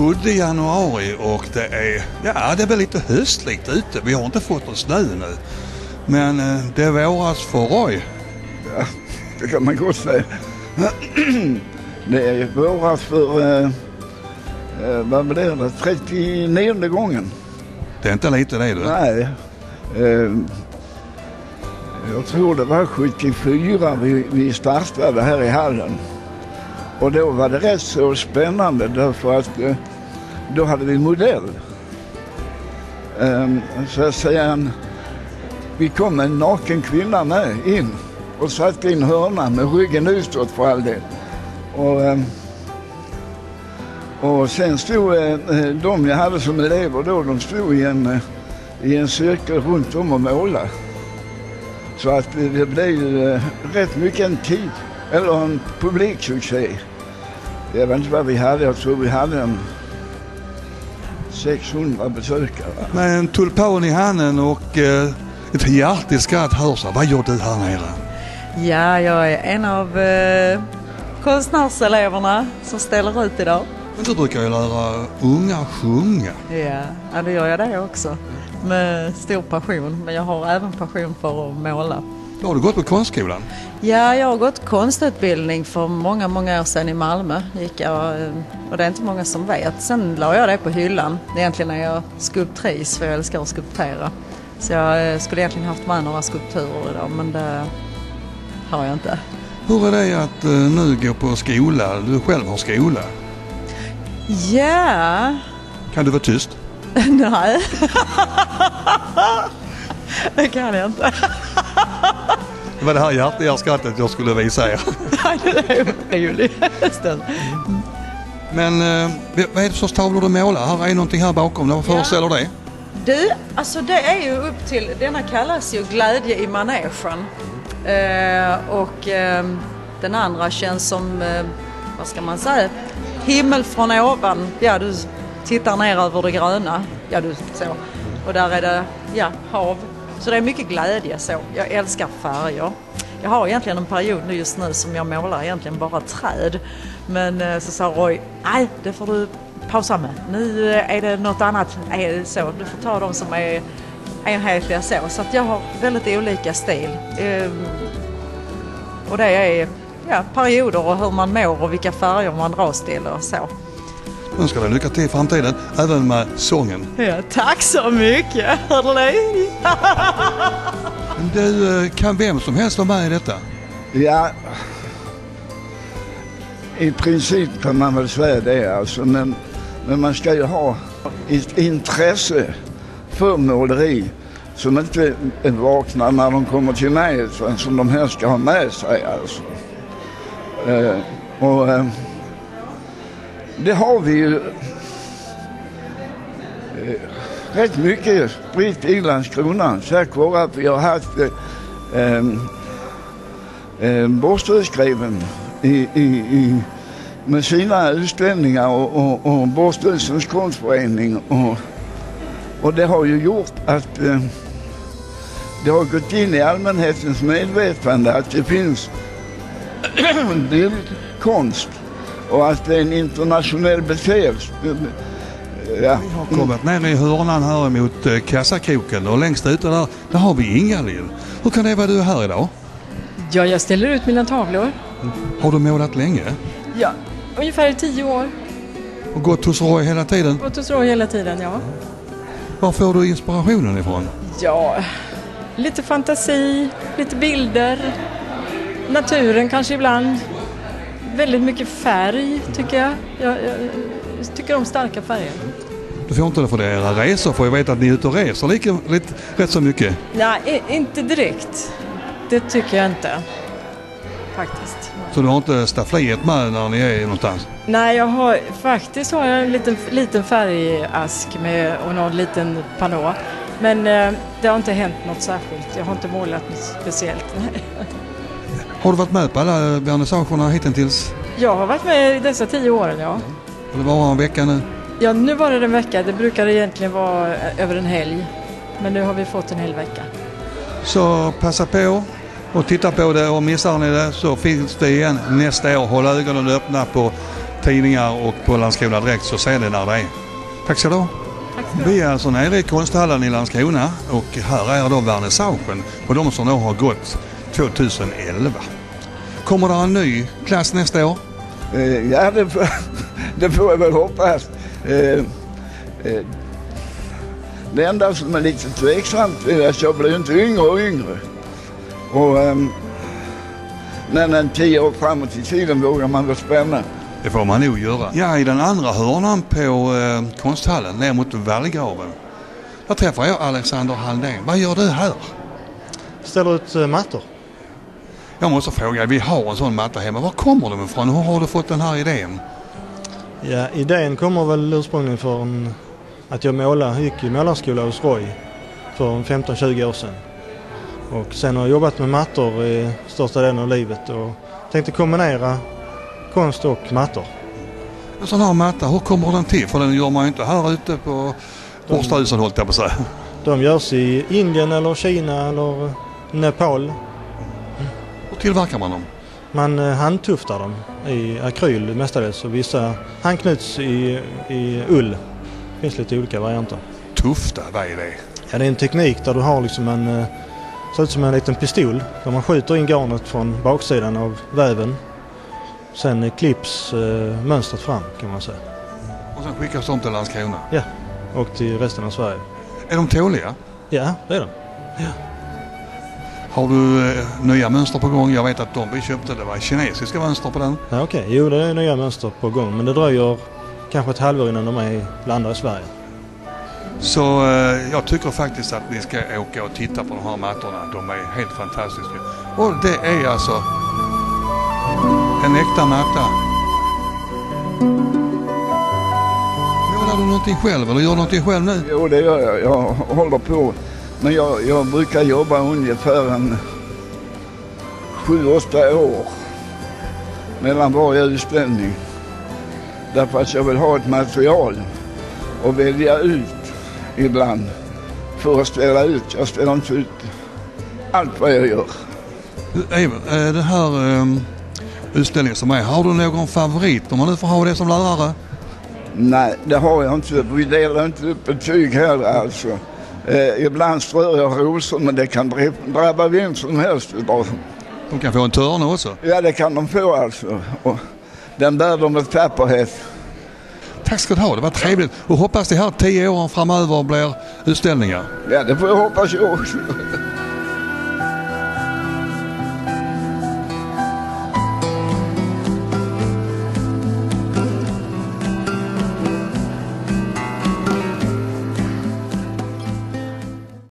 7 januari och det är väl lite höstligt ute. Vi har inte fått någon snö nu. Men det våras för Roy. Ja, det kan man gott säga. Det är våras för, vad var det, 39:e gången. Det är inte lite det, du? Nej. Jag tror det var 74 vi startade här i hallen. Och då var det rätt så spännande därför att då hade vi modell. Så att säga, vi kom en naken kvinna med in och satt in hörnan med ryggen utåt för all det. Och sen stod de jag hade som elever då, de stod i en cirkel runt om och målade. Så att det blev rätt mycket en tid, eller en publiksuccé. Jag vet inte vad vi hade, jag tror vi hade en 600 besökare. Med en tulpan i handen och ett hjärtligt skratt hörs. Vad gör du här nere? Ja, jag är en av konstnärseleverna som ställer ut idag. Men du brukar ju lära unga sjunga. Ja, det gör jag det också. Med stor passion. Men jag har även passion för att måla. Har du gått på konstskolan? Ja, jag har gått konstutbildning för många år sedan i Malmö. Gick jag, och det är inte många som vet. Sen la jag det på hyllan. Egentligen är jag skulptris för jag älskar att skulptera. Så jag skulle egentligen haft med några skulpturer idag, men det har jag inte. Hur är det att nu gå på skola? Du själv har skola. Ja. Kan du vara tyst? Nej. Det kan jag inte. Det var det här hjärtliga skrattet jag skulle visa er. Det är ju det. Men vad är det för tavlor du målar? Här är någonting här bakom. Vad föreställer det? Du, alltså det är ju upp till, denna kallas ju Glädje i manegen. Och den andra känns som, vad ska man säga, himmel från ovan. Ja, du tittar ner över det gröna. Ja, du så. Och där är det, hav. Så det är mycket glädje så. Jag älskar färger. Jag har egentligen en period just nu som jag målar egentligen bara träd. Men så sa Roy, nej, det får du pausa med. Nu är det något annat så. Du får ta dem som är enhetliga så. Så att jag har väldigt olika stil. Och det är perioder och hur man mår och vilka färger man dras till och så. Nu ska det lycka till i framtiden, även med sången. Ja, tack så mycket. Hörde ni? Du, kan vem som helst vara med i detta? Ja, i princip kan man väl säga det alltså, men man ska ju ha ett intresse för måleri som inte vaknar när de kommer till mig, utan som de här ska ha med sig alltså. Det har vi ju rätt mycket spritt i Landskrona, tack vare att vi har haft Borstödsgreven med sina utställningar och Borstödsens konstförening och det har ju gjort att det har gått in i allmänhetens medvetande att det finns bildkonst och att det är en internationell beteelse. Ja. Vi har kommit ner i hörnan här mot kassakroken och längst ute där har vi Ingalill. Hur kan det vara du här idag? Ja, jag ställer ut mina tavlor. Har du målat länge? Ja, ungefär 10 år. Och gått hos Roy hela tiden? Gått hos Roy hela tiden, ja. Var får du inspirationen ifrån? Ja, lite fantasi, lite bilder, naturen kanske ibland. Väldigt mycket färg tycker jag. Jag tycker om starka färger. Du får inte det för det era resor, för jag vet att ni är ute och reser rätt så mycket. Nej, inte direkt. Det tycker jag inte. Faktiskt. Så du har inte staffliet med när ni är någonstans? Nej, jag har en liten färgask med och någon liten panå. Men det har inte hänt något särskilt. Jag har inte målat något speciellt. Har du varit med på alla vernissagerna hittills? Jag har varit med i dessa 10 åren, ja. Och det var en vecka nu? Ja, nu var det en vecka. Det brukar egentligen vara över en helg. Men nu har vi fått en hel vecka. Så passa på och titta på det, och missar ni det så finns det igen nästa år. Håll ögonen öppna på tidningar och på Landskrona Direkt så ser ni när det är. Tack så då. Tack ska du ha. Vi är alltså nere i konsthallen i Landskrona och här är då vernissagen på de som då har gått 2011. Kommer det en ny klass nästa år? Ja, det får jag väl hoppas. Det enda som är lite tveksamt är att jag blir inte yngre och yngre. Och när en 10 år framåt i tiden vågar man väl spänna. Det får man nog göra. Ja, i den andra hörnan på konsthallen ner mot vallgraven. Där träffar jag Alexander Halldén. Vad gör du här? Ställer ut mattor. Jag måste fråga, vi har en sån matta hemma. Var kommer de ifrån? Hur har du fått den här idén? Ja, idén kommer väl ursprungligen från att jag gick i målarskola hos Roy för 15-20 år sedan. Och sen har jag jobbat med mattor i största delen av livet och tänkte kombinera konst och mattor. En sån här matta, hur kommer den till? För den gör man ju inte här ute på Horsthuset, hållt jag på sig. De görs i Indien eller Kina eller Nepal. Hur tillverkar man dem? Man handtuftar dem i akryl mestadels och vissa handknuts i ull. Det finns lite olika varianter. Tufta, vad är det? Ja, det är en teknik där du har liksom ser ut som en liten pistol där man skjuter in garnet från baksidan av väven. Sen klipps mönstret fram kan man säga. Och sen skickas de till Landskrona? Ja, och till resten av Sverige. Är de tåliga? Ja, det är de. Ja. Har du nya mönster på gång? Jag vet att de vi köpte, det var kinesiska mönster på den. Ja, okej. Jo, det är nya mönster på gång. Men det dröjer kanske ett halvår innan de landar i Sverige. Så jag tycker faktiskt att ni ska åka och titta på de här mattorna. De är helt fantastiska. Och det är alltså en äkta matta. Målar du någonting själv eller gör du någonting själv nu? Jo, det gör jag. Jag håller på. Men jag brukar jobba ungefär 7-8 år mellan varje utställning. Därför att jag vill ha ett material och välja ut ibland för att ställa ut. Jag ställer inte ut allt vad jag gör. Den här utställningen som är, har du någon favorit om man nu får ha det som lärare? Nej, det har jag inte. Vi delar inte upp betyg heller alltså. Ibland strör jag rosor, men det kan drabba vem som helst. De kan få en törn också. Ja, det kan de få alltså. Och den bär de med tapperhet. Tack ska du ha, det var trevligt. Och hoppas det här 10 åren framöver blir utställningar. Ja, det får jag hoppas jag också.